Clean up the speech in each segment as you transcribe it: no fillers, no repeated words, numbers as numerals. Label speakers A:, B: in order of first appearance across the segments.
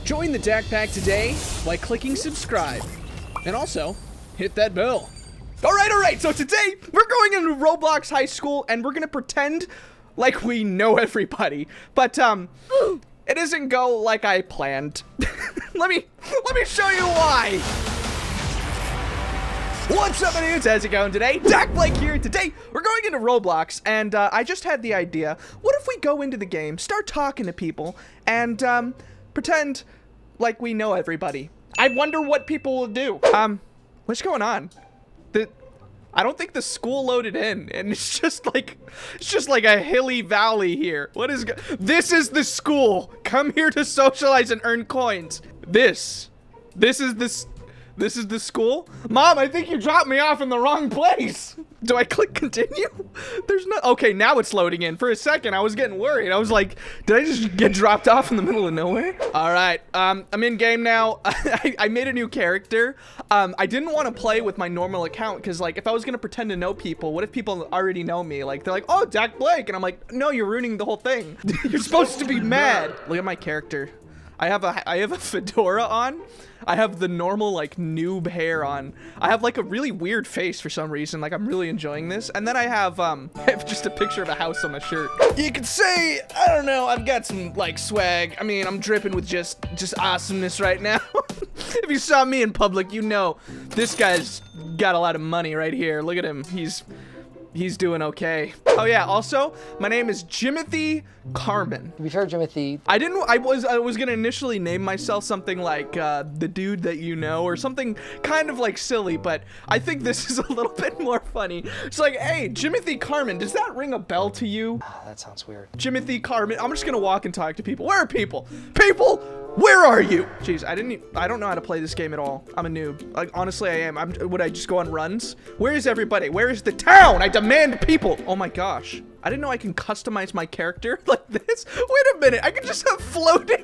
A: Join the Dak Pack today by clicking subscribe. And also, hit that bell. All right. So today, we're going into Roblox High School, and we're going to pretend like we know everybody. But, it doesn't go like I planned. let me show you why. What's up, dudes? How's it going today? Dak Blake here. Today, we're going into Roblox, and I just had the idea. What if we go into the game, start talking to people, and pretend like we know everybody? I wonder what people will do. What's going on? I don't think the school loaded in, and it's just like a hilly valley here. What is this? Is the school? Come here to socialize and earn coins. This is the school? Mom, I think you dropped me off in the wrong place. Do I click continue? There's no, okay, now it's loading in. For a second, I was getting worried. I was like, did I just get dropped off in the middle of nowhere? All right, I'm in game now. I made a new character. I didn't want to play with my normal account because, like, if I was gonna pretend to know people, what if people already know me? Like, they're like, oh, Dak Blake, and I'm like, no, you're ruining the whole thing. You're supposed to be mad. Look at my character. I have a fedora on. I have the normal, like, noob hair on. I have, like, a really weird face for some reason. Like, I'm really enjoying this. And then I have just a picture of a house on my shirt. You could say, I don't know, I've got some, like, swag. I mean, I'm dripping with just awesomeness right now. If you saw me in public, you know this guy's got a lot of money right here. Look at him. He's doing okay. Oh yeah, also, my name is Jimothy Carmen.
B: To be fair, Jimothy,
A: I was gonna initially name myself something like the dude that you know, or something kind of like silly, but I think this is a little bit more funny. It's like, hey, Jimothy Carmen, does that ring a bell to you?
B: that sounds weird.
A: Jimothy Carmen, I'm just gonna walk and talk to people. Where are people? People, where are you? Jeez, I don't know how to play this game at all. I'm a noob. Like, honestly, I am. Would I just go on runs? Where is everybody? Where is the town? I demand people. Oh my gosh. I didn't know I can customize my character like this. Wait a minute. I can just have floating.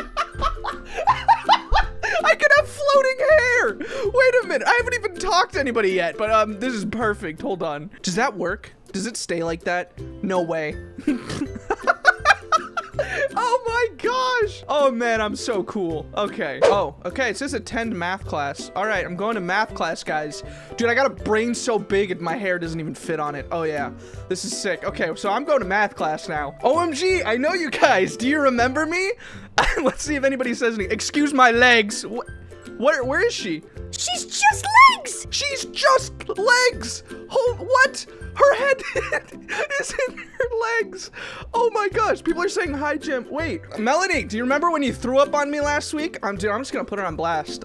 A: I can have floating hair. Wait a minute. I haven't even talked to anybody yet, but this is perfect. Hold on. Does that work? Does it stay like that? No way. Oh my gosh. Oh man, I'm so cool. Okay. Oh, okay. It says attend math class. All right, I'm going to math class, guys. Dude, I got a brain so big and my hair doesn't even fit on it. Oh yeah, this is sick. Okay, so I'm going to math class now. OMG, I know you guys. Do you remember me? Let's see if anybody says anything. Excuse my legs. Where is she?
C: She's just legs!
A: She's just legs! Oh, what? Her head is in her legs. Oh my gosh, people are saying hi, Jim. Wait, Melanie, do you remember when you threw up on me last week? Dude, I'm just gonna put her on blast.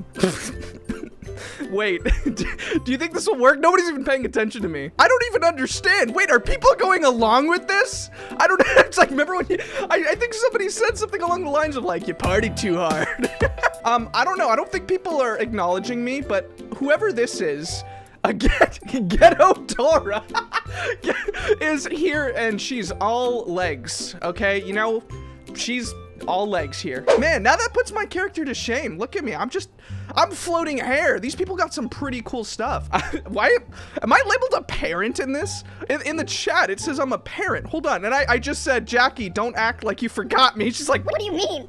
A: Wait, do you think this will work? Nobody's even paying attention to me. I don't even understand. Wait, are people going along with this? I don't know. It's like, remember when I think somebody said something along the lines of like, you partied too hard. I don't know. I don't think people are acknowledging me, but whoever this is, Ghetto Dora is here, and she's all legs, okay? You know, she's all legs here. Man, now that puts my character to shame. Look at me. I'm floating hair. These people got some pretty cool stuff. Why am I labeled a parent in this? In the chat, it says I'm a parent. Hold on. And I just said, Jackie, don't act like you forgot me. She's like,
C: What do you mean?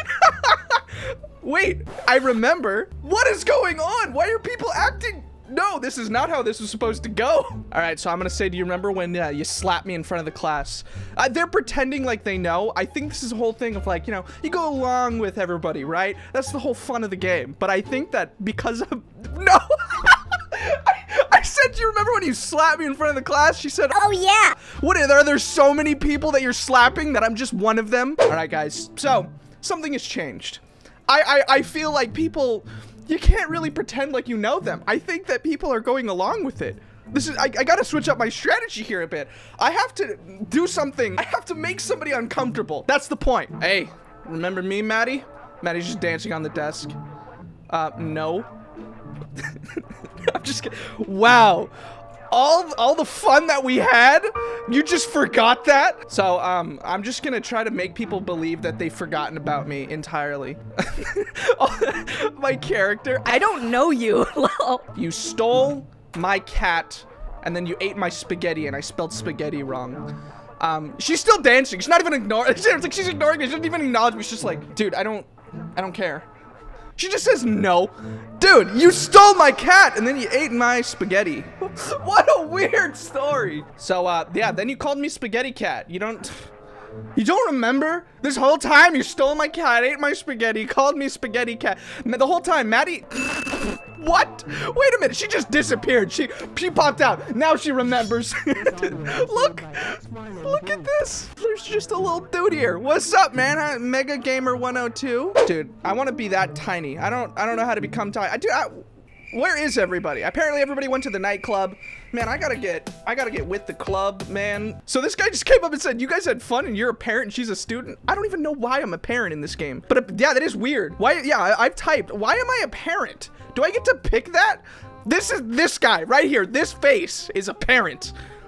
A: Wait, I remember. What is going on? Why are people acting? No, this is not how this was supposed to go. All right, so I'm gonna say, do you remember when you slapped me in front of the class? They're pretending like they know. I think this is a whole thing of like, you know, you go along with everybody, right? That's the whole fun of the game. But I think that because of, no. I said, do you remember when you slapped me in front of the class? She said,
C: oh yeah.
A: What, are there so many people that you're slapping that I'm just one of them? All right, guys, so something has changed. I feel like people, you can't really pretend like you know them. I think that people are going along with it. I gotta switch up my strategy here a bit. I have to do something. I have to make somebody uncomfortable. That's the point. Hey, remember me, Maddie? Maddie's just dancing on the desk. No. I'm just kidding. Wow. All the fun that we had, you just forgot that? So, I'm just gonna try to make people believe that they've forgotten about me entirely. My character.
C: I don't know you.
A: You stole my cat, and then you ate my spaghetti, and I spelled spaghetti wrong. She's still dancing. She's not even ignoring. It's like she's ignoring me. She doesn't even acknowledge me. She's just like, dude, I don't I don't care. She just says no. Dude, you stole my cat and then you ate my spaghetti. What a weird story. So, yeah, then you called me Spaghetti Cat. You don't remember? This whole time you stole my cat, ate my spaghetti, called me Spaghetti Cat. The whole time, Maddie... What? Wait a minute, she just disappeared. She popped out. Now she remembers. Look at this. There's just a little dude here. What's up, man? Mega Gamer 102. Dude, I want to be that tiny. I don't know how to become tiny. Where is everybody? Apparently everybody went to the nightclub. Man, I gotta get with the club, man. So this guy just came up and said, you guys had fun and you're a parent and she's a student. I don't even know why I'm a parent in this game. But yeah, that is weird. Why? Yeah, I've typed, why am I a parent? Do I get to pick that? This is this guy right here. This face is a parent.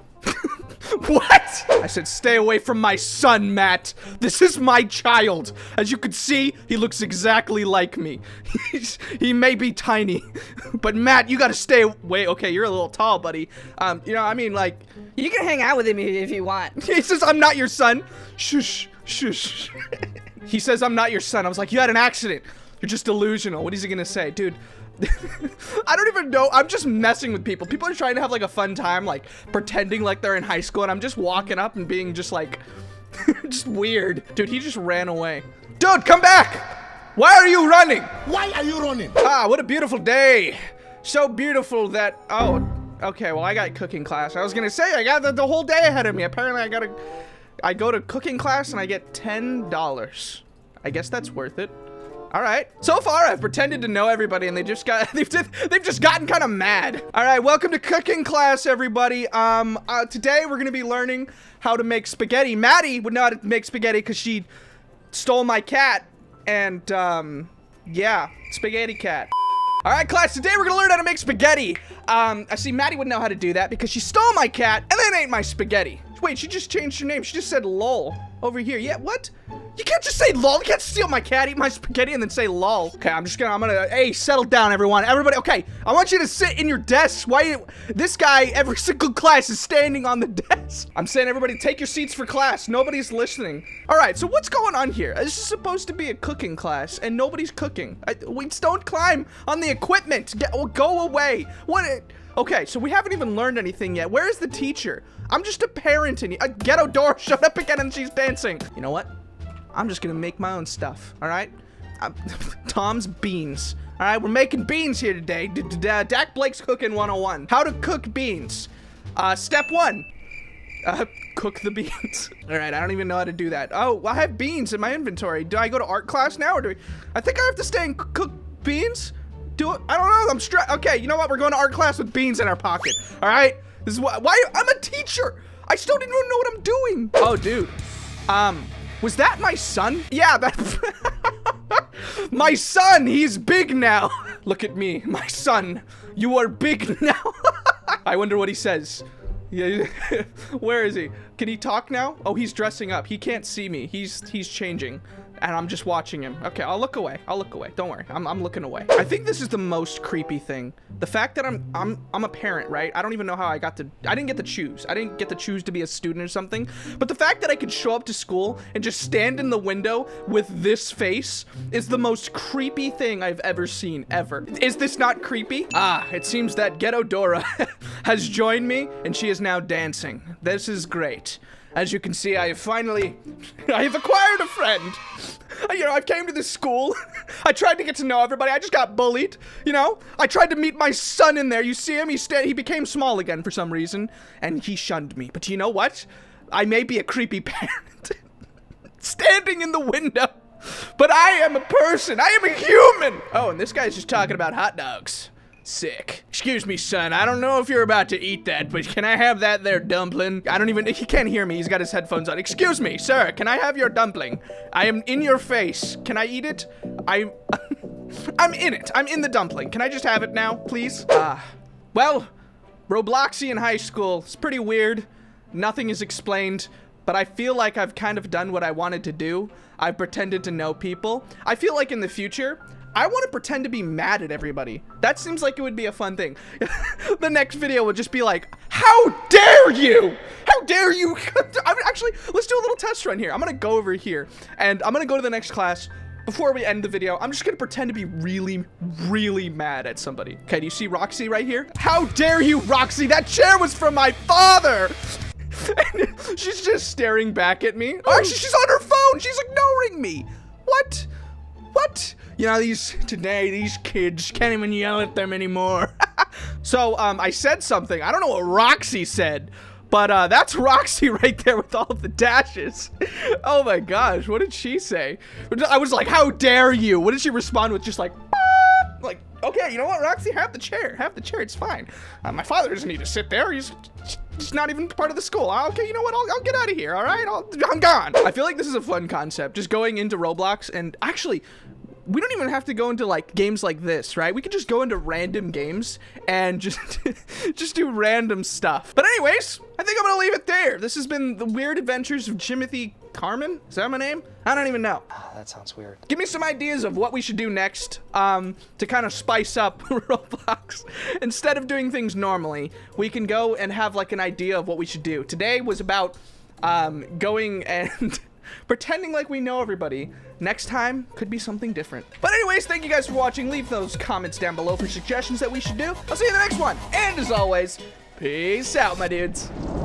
A: What? I said, stay away from my son, Matt. This is my child. As you can see, he looks exactly like me. He may be tiny, but Matt, you gotta stay away. Okay, you're a little tall, buddy. You know, I mean, like,
C: You can hang out with him if you want.
A: he says, I'm not your son. Shush, shush. He says, I'm not your son. I was like, you had an accident. You're just delusional. What is he gonna say? Dude, I don't even know. I'm just messing with people. People are trying to have like a fun time, like pretending like they're in high school, and I'm just walking up and being just like, just weird. Dude, he just ran away. Dude, come back! Why are you running?
B: Why are you running?
A: Ah, what a beautiful day. So beautiful that, oh, okay, well, I got cooking class. I was gonna say, I got the whole day ahead of me. Apparently, I go to cooking class and I get $10. I guess that's worth it. All right. So far, I've pretended to know everybody, and they've just gotten kind of mad. All right, welcome to cooking class, everybody. Today we're gonna be learning how to make spaghetti. Maddie would know how to make spaghetti because she stole my cat, and yeah, Spaghetti Cat. All right, class. Today we're gonna learn how to make spaghetti. I see Maddie would know how to do that because she stole my cat and then ate my spaghetti. Wait, she just changed her name. She just said lol over here. Yeah, what? You can't just say lol. You can't steal my cat, eat my spaghetti, and then say lol. Okay, I'm gonna, hey, settle down, everyone. Everybody, okay, I want you to sit in your desks. This guy, every single class is standing on the desk. I'm saying, everybody, take your seats for class. Nobody's listening. All right, so what's going on here? This is supposed to be a cooking class, and nobody's cooking. We don't climb on the equipment. Go away. What? Okay, so we haven't even learned anything yet. Where is the teacher? I'm just a parent, and Ghetto Dora showed up again, and she's dancing. You know what? I'm just gonna make my own stuff, all right? Tom's beans. All right, we're making beans here today. Dak Blake's Cooking 101. How to cook beans. Step 1. Cook the beans. All right, I don't even know how to do that. Oh, I have beans in my inventory. Do I go to art class now, or do I think I have to stay and cook beans? Do it? I don't know, I'm stressed. Okay, you know what? We're going to art class with beans in our pocket, all right? This is why I'm a teacher. I still didn't even know what I'm doing. Oh, dude. Was that my son? Yeah, that my son, he's big now. Look at me, my son. You are big now. I wonder what he says. Yeah, where is he? Can he talk now? Oh, he's dressing up. He can't see me. He's changing. And I'm just watching him. Okay, I'll look away. I'll look away. Don't worry. I'm looking away. I think this is the most creepy thing. The fact that I'm a parent, right? I don't even know how I didn't get to choose. I didn't get to choose to be a student or something. But the fact that I could show up to school and just stand in the window with this face is the most creepy thing I've ever seen, ever. Is this not creepy? Ah, it seems that Ghetto Dora has joined me and she is now dancing. This is great. As you can see, I have acquired a friend. You know, I came to this school. I tried to get to know everybody. I just got bullied, you know? I tried to meet my son in there. You see him? He became small again for some reason, and he shunned me. But you know what? I may be a creepy parent. Standing in the window. But I am a person. I am a human. Oh, and this guy's just talking about hot dogs. Sick. Excuse me, son. I don't know if you're about to eat that, but can I have that there dumpling? He can't hear me. He's got his headphones on. Excuse me, sir. Can I have your dumpling? I am in your face. Can I eat it? I'm in it. I'm in the dumpling. Can I just have it now, please? Well, Robloxian high school. It's pretty weird. Nothing is explained, but I feel like I've kind of done what I wanted to do. I've pretended to know people. I feel like in the future, I want to pretend to be mad at everybody. That seems like it would be a fun thing. The next video would just be like, how dare you? How dare you? Actually, let's do a little test run here. I'm going to go over here and I'm going to go to the next class. before we end the video, I'm just gonna pretend to be really, really mad at somebody. Okay, do you see Roxy right here? How dare you, Roxy? That chair was from my father! And she's just staring back at me. Oh, actually, she's on her phone. She's ignoring me. What? What? You know, these kids can't even yell at them anymore. So, I said something. I don't know what Roxy said, but that's Roxy right there with all of the dashes. Oh my gosh, what did she say? I was like, how dare you? What did she respond with? Just like, like, okay, you know what, Roxy, have the chair, it's fine. My father doesn't need to sit there. He's not even part of the school. Okay, you know what, I'll get out of here, all right? I'm gone. I feel like this is a fun concept, just going into Roblox, and actually, we don't even have to go into like games like this, right? We could just go into random games and just do random stuff. But anyways, I think I'm gonna leave it there. This has been the Weird Adventures of Jimothy Carmen. Is that my name? I don't even know.
B: That sounds weird.
A: Give me some ideas of what we should do next to kind of spice up Roblox. Instead of doing things normally, we can go and have like an idea of what we should do. Today was about going and pretending like we know everybody. Next time could be something different. But anyways, thank you guys for watching. Leave those comments down below for suggestions that we should do. I'll see you in the next one. And as always, peace out, my dudes.